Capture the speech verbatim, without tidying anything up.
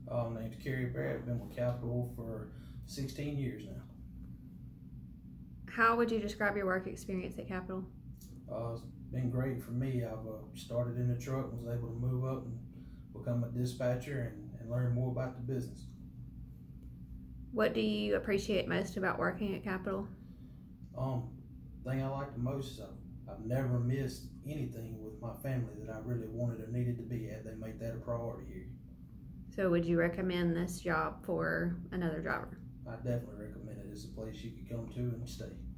Uh, my name's Carey Barrett. Been with Capital for sixteen years now. How would you describe your work experience at Capital? Uh, it's been great for me. I've uh, started in the truck and was able to move up and become a dispatcher and, and learn more about the business. What do you appreciate most about working at Capital? Um, thing I like the most is I've, I've never missed anything with my family that I really wanted or needed to be at. They make that a priority here. So would you recommend this job for another driver? I definitely recommend it. It's a place you could come to and stay.